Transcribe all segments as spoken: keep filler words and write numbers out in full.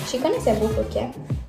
Shikoni se bukur kjo.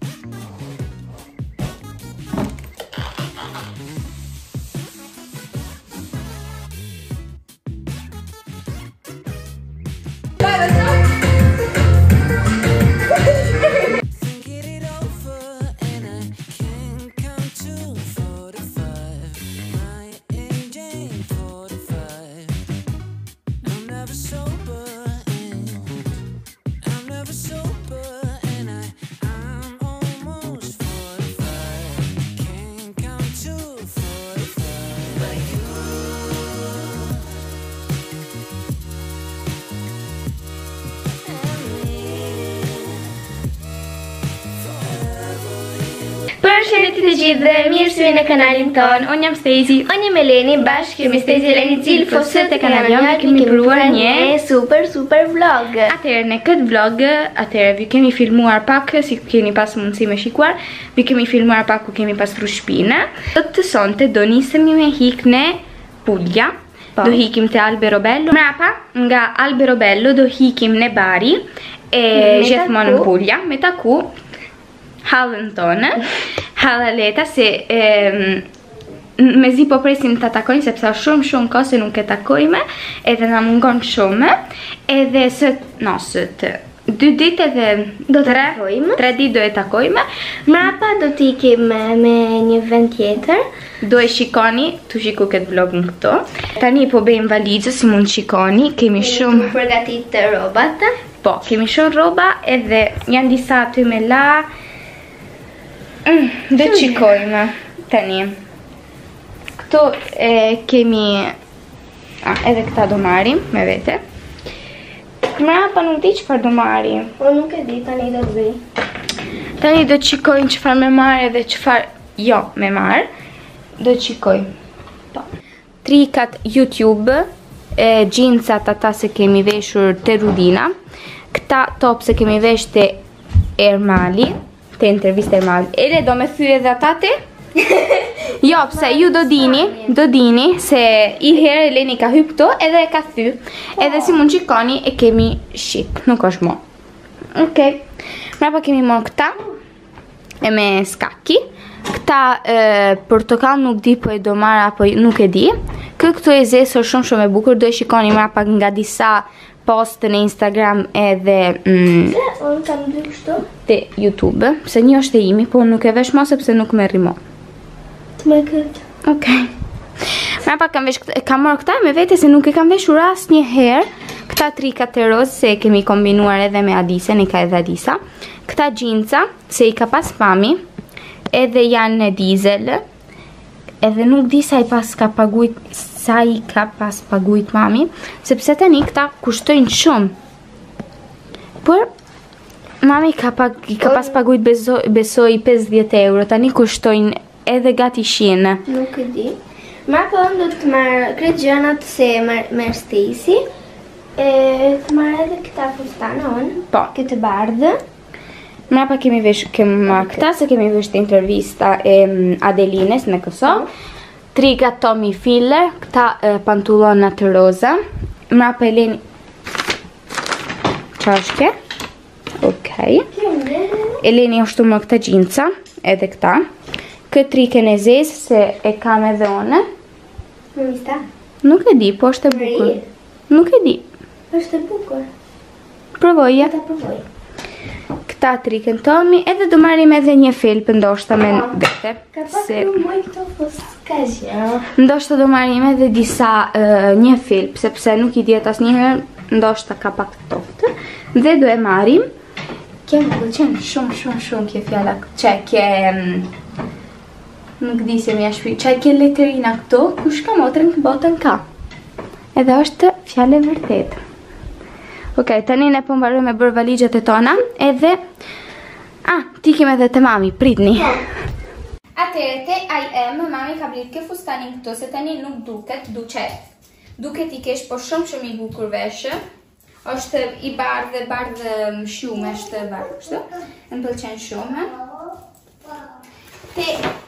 Përshëndetje të gjithë dhe mirë se vini në kanalin ton. Unë jam Stacy. Unë jam Eleni, bashkë kemi Stacy Eleni Cilfo. Sot te kanali jon kemi provuar një super super vlog. Atëherë në këtë vlog, atëherë vi kemi filmuar pak si keni pas mundësi me shikuar, vi kemi filmuar pak ku kemi pastruar shtëpinë. Sot të sonte do nisemi me hik në Puglia. Do hikim te Alberobello. Mrapa nga Alberobello do hikim në Bari e gjithmonë në Puglia me taku hallën tonë, halla leta se me zi po presim të takojnë sepse është shumë shumë kohë se nuk e takojme edhe na mungon shumë edhe sët, no sët dy ditë edhe do të takojme tre ditë do e takojme. Mrapa do t'ikim me një vend tjetër. Do e shikoni, tu shiku këtë vlogun këto. Tani po bëjmë valizë si mund shikoni. Kemi shumë përgatit të robat. Po, kemi shumë roba edhe janë disa aty me la. Mm, dhe qikojme tani. Këto e kemi ah, edhe këta do marim me vete. Mrapa nuk di qëfar do marim. O nuk e di, tani do të bëj. Tani do qikojnë qëfar me marë edhe qëfar jo me marë. Do qikojnë po. Trikat YouTube e gjincat ata se kemi veshur te Rudina. Këta top se kemi vesh te Ermali. Te interviste Ermali. Ele do me thy edhe atate? Jo, pse ju do dini, do dini se i herë Eleni ka hyp këto edhe e ka thy. Edhe si mund qikoni e kemi shit, nuk është mo. Okej. Mrapa kemi morë këta e me skaki. Këta portokall nuk di po e do marr apo nuk e di. Kë këto e zesër shumë shumë e bukur, do e shikoni mrapa nga disa post në Instagram edhe mm, unë kam dy kështu te YouTube, se një është e imi, po nuk e vesh mo sepse nuk me rimo. Të me këtë. Okej. Mrapa kam vesh kam marrë këta me vete se nuk e kam veshur asë një herë. Këta trikat e rozë se kemi kombinuar edhe me Adise, ne ka edhe Adisa. Këta gjinca se i ka pas mami, edhe janë në dizel. Edhe nuk di sa i pas ka pagujt, sa i ka pas pagujt mami, sepse tani këta kushtojnë shumë. Por mami ka, pag, ka pas pagujt besoj, besoj pesëdhjetë euro, tani kushtojnë edhe gati shinë. Nuk e di. Mrapa unë do të marrë kretë gjënat se merë Stacy. E të marrë edhe këta fustana unë. Po. Këtë bardhë. Mrapa kemi vesh kemi marrë këta, se kemi vesh të intervista e Adelines në Kosovë. Triga Tommy Filler, këta e, pantulona të roza. Mrapa Eleni qashke. Okej. Eleni ashtu më këta gjinca, edhe këta. Këtë trikën e zezë se e kam edhe one. Më mista? Nuk e di, po është e bukur. Nuk e di. është e bukur. Provoje. Ta provoj. Këta trikën Tommy, edhe do marim edhe një felpë ndoshta me vete. Ka pak se... të moj këto fuska gjë. Ndoshta do marim edhe disa uh, një felpë, sepse nuk i djet asnjëherë, ndoshta ka pak të toftë. Dhe do e marim. Kjo më pëlqen shumë shumë shumë kjo fjala. Çe ke um, nuk di se më ja shpi. Çe ke leterina këto, kush ka motrën botën ka. Edhe është fjalë e vërtetë. Ok, tani ne po mbarojmë me bërë valizhat e tona, edhe... Ah, tikim edhe të mami, pritni. Atëherë te I am, mami ka blit kë fustanin këto, se tani nuk duket, duqet. Duket i kesh, po shumë shumë i bukur veshë. është i bardhë, bardhë shumë, është bardhë, kështu. Më pëlqen shumë. Te,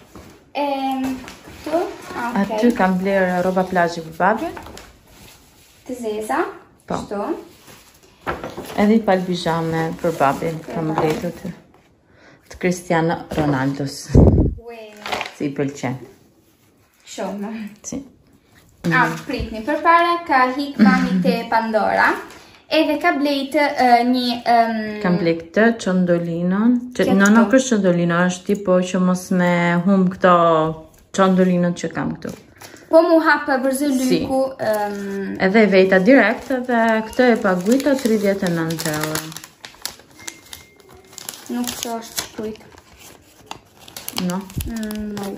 këtu, okay. Aty kam blerë roba plazhi për babin. Të zeza, po. Kështu. Edhe i pal bijame për babin, kam bletë të të Cristiano Ronaldos. Si i pëlqen. Shumë. Si. Ah, pritni, përpara ka hik mami te Pandora, edhe ka blejtë uh, një... Um, Kam blejtë këtë çondolinon, që në nuk është çondolino, është tipo që mos me hum këto çondolinot që kam këtu. Po mu hapë vërzë lyku... Si. Um, edhe vejta direkt, edhe këtë e paguajta tridhjetë e nëntë euro. Nuk që është shkujt. No? Mm, no.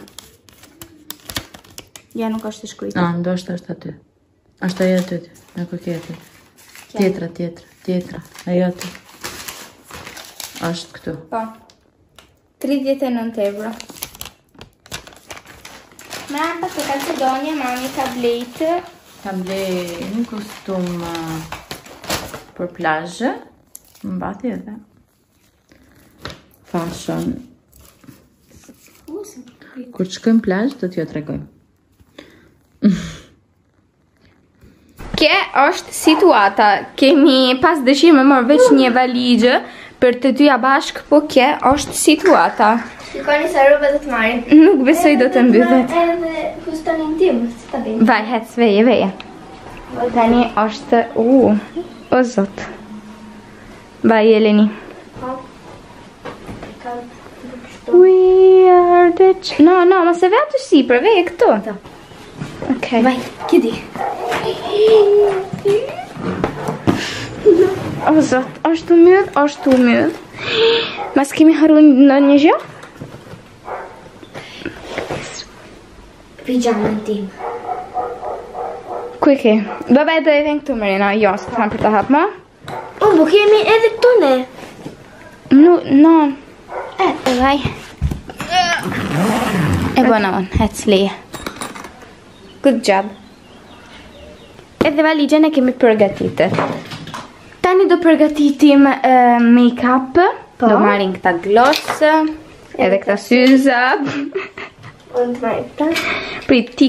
Ja, nuk është shkujt. Ah, ndoshta është aty. Është ajo aty, në koketën. Tjetra, tjetra, tjetra. Ajo aty. Është këtu. Po. tridhjetë e nëntë euro. Mrapa se Calcedonia mami ka blejtë. Kam blej një kostum uh, për plazhe. Mbati edhe. Fashion. Kur të shkojmë plazh, do t'ju tregojmë. Kje është situata, kemi pas dëshirë me marrë veç një valigjë për të dyja bashk, po kje është situata. Shikoni sa rrube do të marrim. Nuk besoj do të mbyllet. Edhe fustanin tim, si ta bëjmë. Vaj, hec, veje, veje. Tani është, u, o zot. Vaj, Eleni. We are the... No, no, ma se ve aty sipër, veje këtu. Okej. Vaj, kidi. O zot, është u mjëd, është u mjëd. Mas kemi haru në një gjë? Pijamën tim. Ku e ke? Baba e do edhe në këtu, Marina. Jo, s'ka tham për të hapë, ma? Unë, bu kemi edhe këtu ne. No, no. E, e vaj. E bona unë, hec leje. Good job. Edhe valigjen e kemi përgatitë. Tani do përgatitim uh, make-up. Po. Do marrin këta gloss, edhe këta syza. Unë të marrim këta. Prit, ti.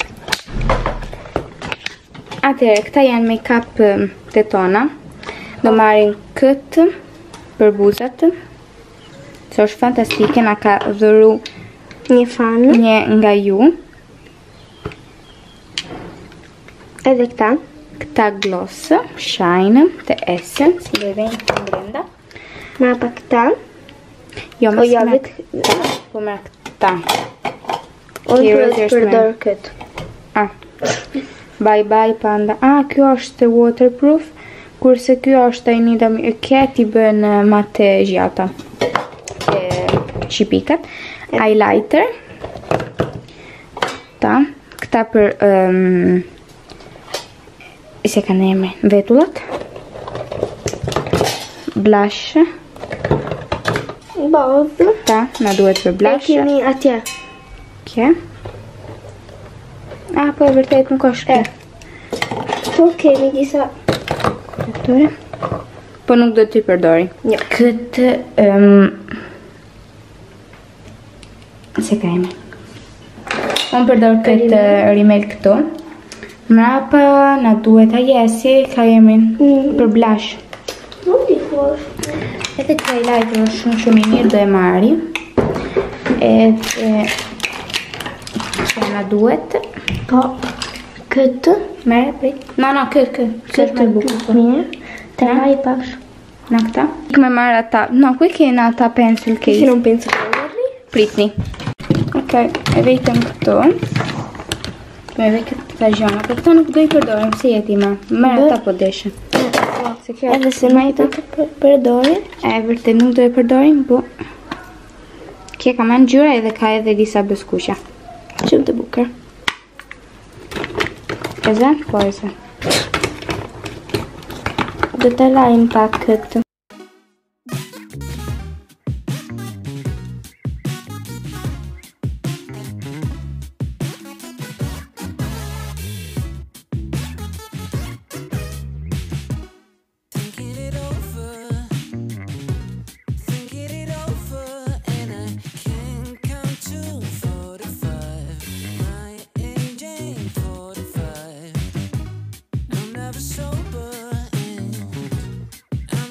Atëherë, këta janë make-up um, të tona. Do marrin këtë për buzat. Që është fantastike, na ka dhuru Një fanë. një nga ju. Edhe këta. Këta gloss, shine, të Essence, dhe dhe një të brenda. Mrapa këta. Jo, O mësë jo, me vetë këta, po me këta. Unë Kjo të është përdor këtë. Ah, bye bye panda. Ah, kjo është waterproof, kurse kjo është ai një dami, kjo ti bën uh, matë gjata. E, Qipikat. Highlighter. Ta, këta për um, se kanë emrin, vetullat. Blush. Bazë. Ta, na duhet për E blush. kemi atje. Kje? Ah, po e vërtet nuk është E. kjo. Tu kemi disa. Doktore? Po nuk do t'i përdori. Jo. Këtë... Um, se ka emrin. Unë përdor këtë rimel këtu. Mrapa na duhet a jesi, ka emrin Mm. për blush. Nuk di ku është. Edhe të highlighter është shumë shumë i mirë, do e marri. Edhe... që na duhet. Po. Këtë. Mere, prit. No, no, këtë, këtë. Këtë Këtë me bukur. mirë. Të Na? ma i pash. Na këta? Ik me marrë ata. No, ku i kena ata pencil case? Kështë në pencil case. Pritni. Okej, e vejtëm këto. Me ve këtë të gjona. Për këta nuk do i përdorim, se jeti ma. Marrë ata po deshe. Se kjo Edhe se ma i të të përdori. e vërtet nuk do i përdorim, po... Kje ka ma në gjyra edhe ka edhe disa bëskusha. Shumë të bukur. E zë? Po e zë. Do të lajmë pak këtë. Sober and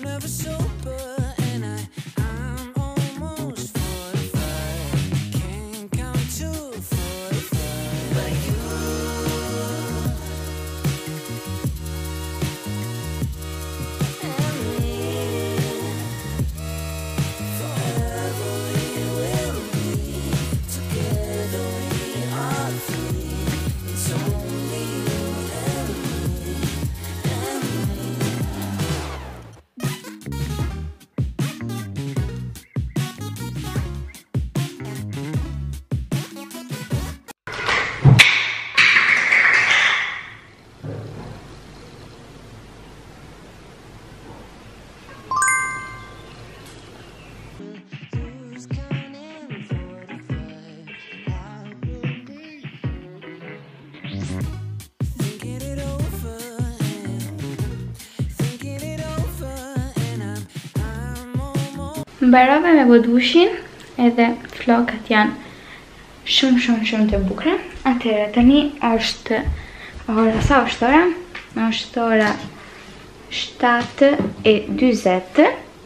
Mbarova me bodushin, edhe flokat janë shumë shumë shumë të bukura. Atëherë tani është ora, sa është ora? Është ora shtatë e dyzet.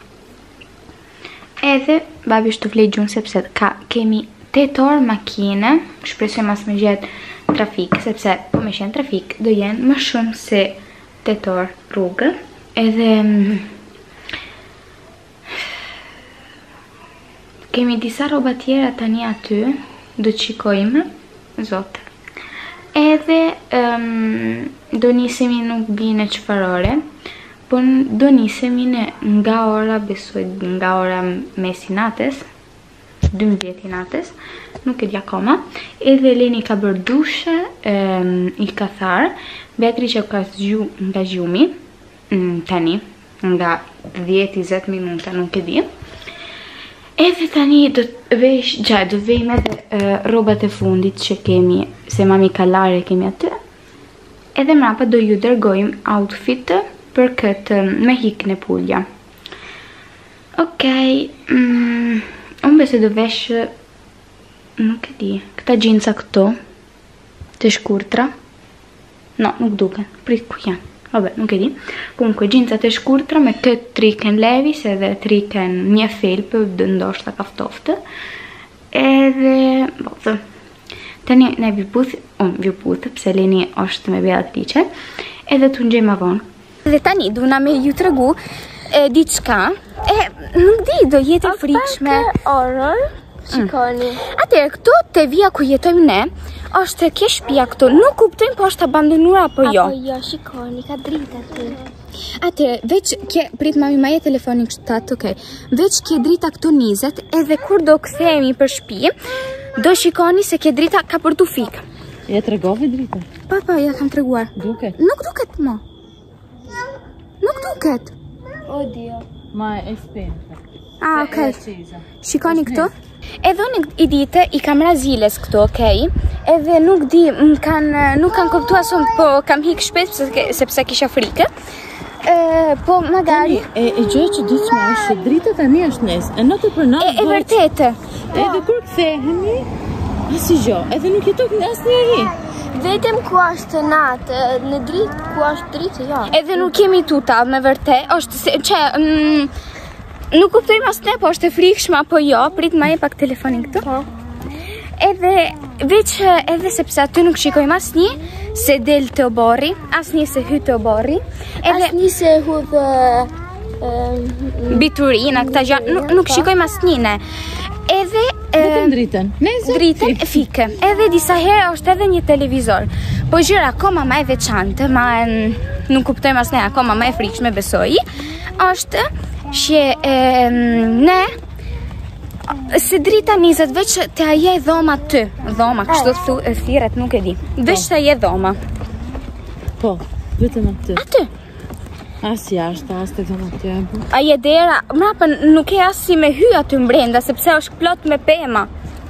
Edhe babi është të vlej gjunë sepse ka, kemi tetë orë makine, shpresojmë as me gjetë trafik, sepse po me shenë trafik do jenë më shumë se tetë orë rrugë. Edhe kemi disa rroba tjera tani aty, do të shikojmë, zotë. Edhe um, do nisemi nuk bine çfarore, por do nisemi në nga ora, besoj nga ora mesi natës, dymbëdhjetë i natës, nuk e di akoma. Edhe Leni ka bërë dushe, um, i ka tharë, Beatrice ka zgju nga gjumi, um, tani, nga dhjetë e njëzet minuta, nuk e di. Edhe tani do të vesh, gjaj, do të vejmë edhe uh, robat e fundit që kemi, se mami kalare kemi aty. Edhe mrapa do ju dërgojmë outfit për këtë me hikën e pulja. Okej, mm, unë bese do vesh, nuk e di, këta gjinca këto, të shkurtra. No, nuk duken, prit ku janë. Vabbè, nuk e di. Comunque, gjincat e shkurtra me këtë triken Levis edhe triken një felpë, ndoshta kaftoftë. Edhe, botë, tani ne vjuputh, unë vjuputh, pse Leni është me Beatrice, edhe të ngjej më vonë. Dhe tani, duna me ju tregu e, diçka, e nuk di, do jetë e frikshme. Pak orër, shikoni. Mm. Atëherë, këtu te vija ku jetojmë ne, është ke shtëpia këtu, nuk kuptojmë po është abandonuar apo jo. Apo jo, shikoni, ka dritë aty. Atëherë, veç ke, prit mami ma je telefonin kështat, okej. Veç ke drita këtu njëzet, edhe kur do kthehemi për shtëpi, do shikoni se ke drita ka për tu fik. Ja tregove drita? Pa, pa, ja kam treguar. Duket? Nuk duket, mo. Nuk duket. Oddio. Ma e spenta. Ah, okej. Shikoni këtu. Edhe unë i dite i kam raziles këtu, okej? Edhe nuk di, kan, nuk kanë kuptuar shumë, po kam hik shpejt sepse, sepse kisha frikë. E, po magari... E, e gjë që di që është, drita tani është nes, e në të për natë... E, e vërtetë. Edhe kur kthehemi, asi gjo, edhe nuk jetok në asë njeri. Vetëm ku është natë, në dritë, ku është dritë, jo. Edhe nuk kemi tuta, me vërtet, është se, që... Mm, nuk kuptojmë as ne, po është e frikshme apo jo, prit ma e pak telefonin këtu. Po. Edhe, veç edhe sepse aty nuk shikojmë as një se del të oborri, as një se hy të oborri. Edhe... As një se hudhë... biturina, këta gjë, nuk, nuk shikojmë as një ne. Edhe... Vetëm dritën. Dritën e fike. Edhe disa herë është edhe një televizor. Po gjëra akoma ma e veçante, ma nuk kuptojmë as ne, akoma ma e frikshme besoj, është që e, ne se drita njëzet veç të aje dhoma të dhoma, kështu thu e thiret nuk e di veç të aje dhoma po, vetëm aty aty as jashtë, as të dhoma të jabë aje dera, mrapa nuk e as si me hy aty mbrenda sepse është plot me pema.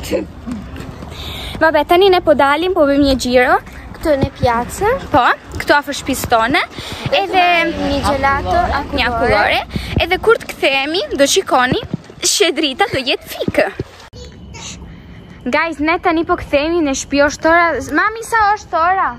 Vabbè, tani ne po dalim, po bëjmë një gjiro këtu në pjacë, po, këtu afër shtëpisë tone, edhe një gelato një akullore, edhe kur të kthehemi, do shikoni, që drita do jetë fikë. Guys, ne tani po kthehemi në shtëpi, është ora, mami sa është ora?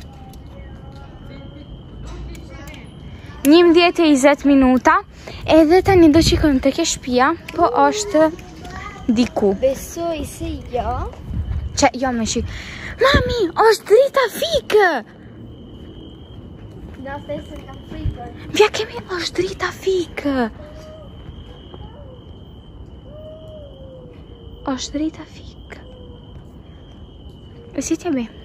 njëmbëdhjetë e njëzet minuta, edhe tani do shikojmë të ke shtëpia, po është diku. Besoj se jo. Që, jo me shik. Mami, është drita fikë! Në fesën ka frikër. Vja kemi, është drita fikë! është drita fikë. E si t'ja be?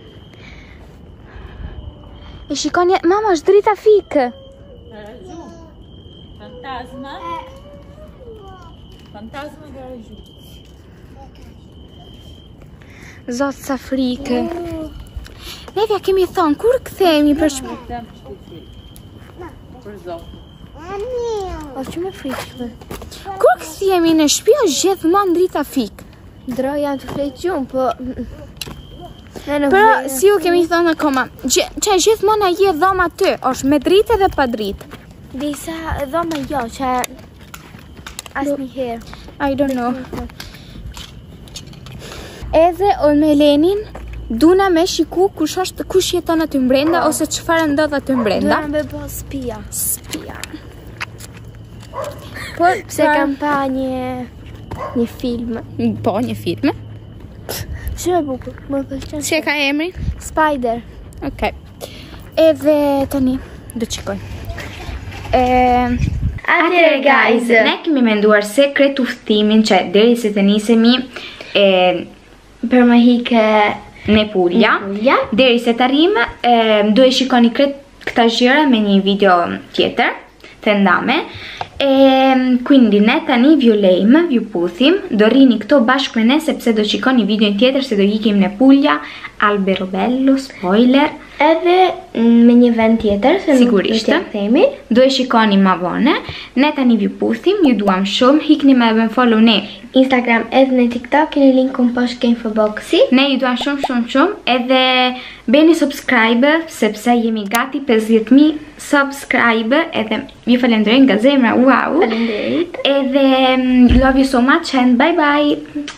E shikoni, mama, është drita fikë! Fantasma? Fantasma garajgju. Zotë sa frikë. Ne vja kemi thonë, kur kthehemi për shpë? Për zotë. O që me frikë. Kur kthehemi në shtëpi është gjithmonë drita fikë. Dro janë të flejtë gjumë, po... Pero si u kemi thonë akoma, që gjithmonë aje dhoma ty, është me dritë dhe pa dritë. Disa dhoma jo, që Asnjëherë. I don't know. Edhe unë me Lenin duna me shiku kush është kush jeton aty mbrenda ose çfarë ndodh aty mbrenda. Duna me bë spia. Spia. Po pse kam pa një një film. Po, një film. Shumë e bukur, më pëlqen. Si e ka emrin? Spider. Okej. Edhe tani do të shikoj. Ehm Atëherë guys, ne kemi menduar se kretë udhëtimin që deri se të nisemi e, për më hikë në Puglia, Puglia. deri se të arrim, e, do e shikoni kretë këta gjëra me një video tjetër, të ndame. E, quindi ne tani vju lejmë, vju puthim, do rrini këto bashkë me ne sepse do shikoni video tjetër se do ikim në Puglia, Alberobello, spoiler. Edhe me një vend tjetër, se Sigurisht. nuk do t'ja themi. Do e shikoni ma vone. Ne tani vju puthim, ju duam shumë, hikni me dhe follow ne Instagram edhe në TikTok, keni linkun poshtë ke infoboxi. Ne ju duam shumë shumë shumë. Edhe bëni subscribe sepse jemi gati pesëdhjetë mijë subscribe. Edhe ju falenderoj nga zemra. Wow. Faleminderit. Edhe mm, love you so much and bye bye.